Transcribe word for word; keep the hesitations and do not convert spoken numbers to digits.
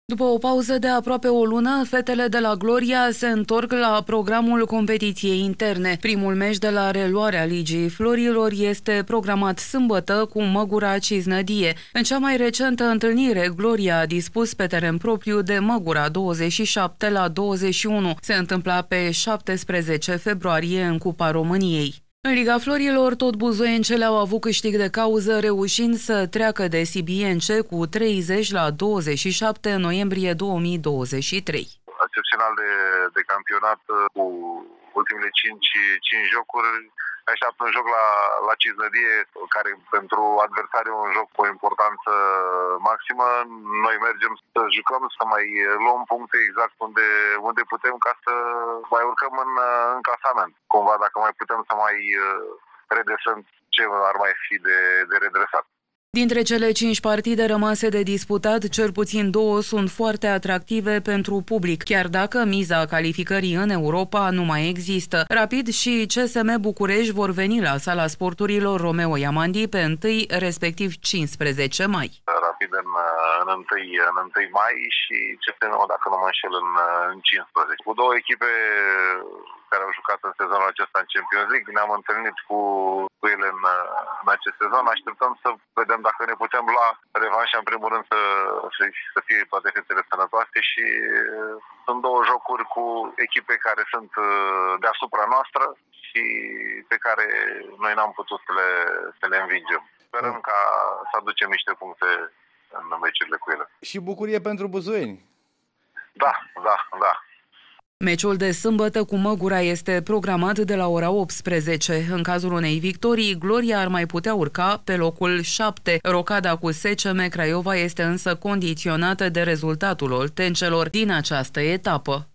După o pauză de aproape o lună, fetele de la Gloria se întorc la programul competiției interne. Primul meci de la reluarea Ligii Florilor este programat sâmbătă cu Măgura Cisnădie. În cea mai recentă întâlnire, Gloria a dispus pe teren propriu de Măgura douăzeci și șapte la douăzeci și unu. Se întâmpla pe șaptesprezece februarie în Cupa României. În Liga Florilor, tot buzoiencele au avut câștig de cauză, reușind să treacă de Sibience cu treizeci la douăzeci și șapte în noiembrie două mii douăzeci și trei. Excepțional de, de campionat, cu ultimele cinci, cinci jocuri. Așteaptă un joc la, la Cisnădie, care pentru adversari e un joc cu o importanță maximă. Noi mergem să jucăm, să mai luăm puncte exact unde, unde putem, ca să mai urcăm în, în clasament. Cumva, dacă mai putem să mai redresăm ce ar mai fi de, de redresat. Dintre cele cinci partide rămase de disputat, cel puțin două sunt foarte atractive pentru public, chiar dacă miza calificării în Europa nu mai există. Rapid și C S M București vor veni la Sala Sporturilor Romeo Iamandi pe întâi, respectiv cincisprezece mai. Rapid în, în, întâi, în întâi mai și C S M, dacă nu mă înșel, în, în cincisprezece. Cu două echipe care au jucat în sezonul acesta în Champions League, ne-am întâlnit cu, cu ele în, în acest sezon. Așteptăm să vedem dacă ne putem lua revanșa, în primul rând să, să fie toate fetele sănătoase, și sunt două jocuri cu echipe care sunt deasupra noastră și pe care noi n-am putut să le, să le învingem. Sperăm ca să aducem niște puncte în meciurile cu ele. Și bucurie pentru buzoieni. Da, da, da. Meciul de sâmbătă cu Măgura este programat de la ora optsprezece. În cazul unei victorii, Gloria ar mai putea urca pe locul șapte. Rocada cu S C M Craiova este însă condiționată de rezultatul oltencelor din această etapă.